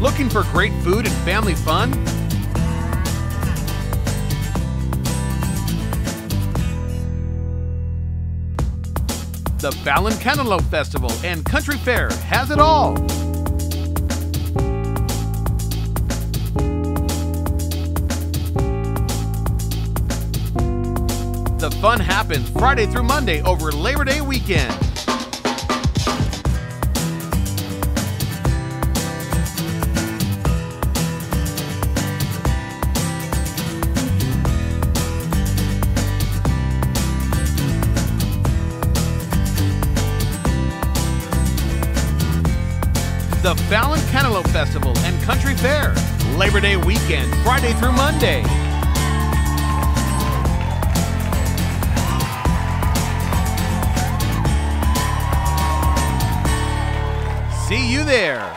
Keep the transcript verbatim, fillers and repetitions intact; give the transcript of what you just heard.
Looking for great food and family fun? The Fallon Cantaloupe Festival and Country Fair has it all. The fun happens Friday through Monday over Labor Day weekend. The Fallon Cantaloupe Festival and Country Fair, Labor Day weekend, Friday through Monday. See you there.